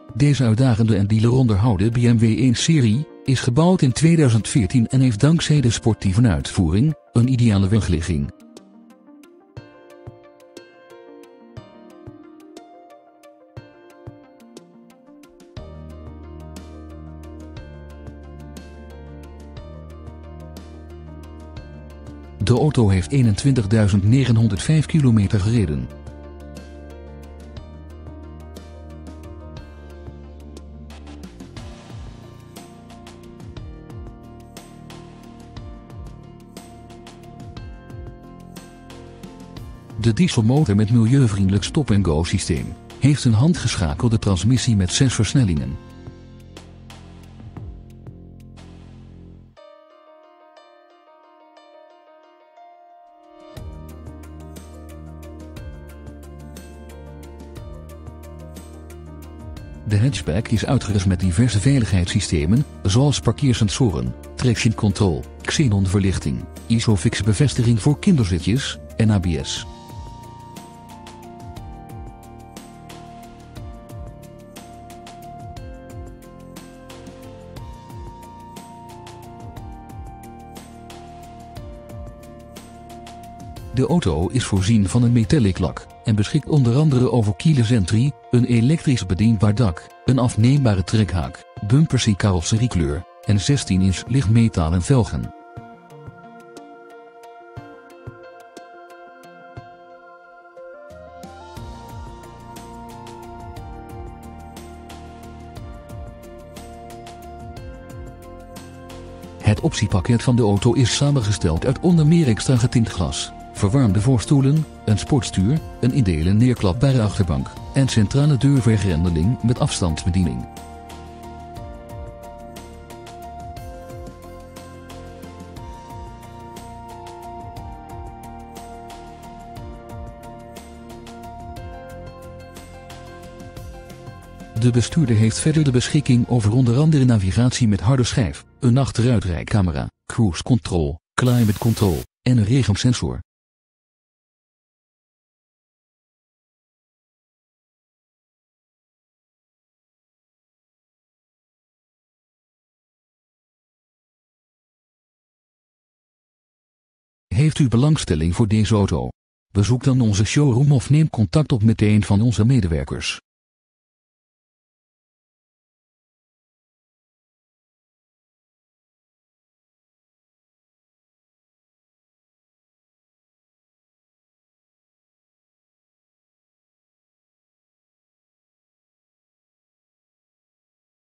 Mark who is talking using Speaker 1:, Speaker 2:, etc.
Speaker 1: Deze uitdagende en dealeronderhouden BMW 1-serie is gebouwd in 2014 en heeft dankzij de sportieve uitvoering een ideale wegligging. De auto heeft 21.905 kilometer gereden. De dieselmotor met milieuvriendelijk stop-and-go systeem heeft een handgeschakelde transmissie met 6 versnellingen. De hatchback is uitgerust met diverse veiligheidssystemen, zoals parkeersensoren, traction control, xenonverlichting, ISOFIX bevestiging voor kinderzitjes en ABS. De auto is voorzien van een metallic lak en beschikt onder andere over keyless entry, een elektrisch bedienbaar dak, een afneembare trekhaak, bumpers in carrosseriekleur en 16-inch lichtmetalen velgen. Het optiepakket van de auto is samengesteld uit onder meer extra getint glas, verwarmde voorstoelen, een sportstuur, een in delen neerklapbare achterbank en centrale deurvergrendeling met afstandsbediening. De bestuurder heeft verder de beschikking over onder andere navigatie met harde schijf, een achteruitrijcamera, cruise control, climate control en een regengsensor. Heeft u belangstelling voor deze auto? Bezoek dan onze showroom of neem contact op met een van onze medewerkers.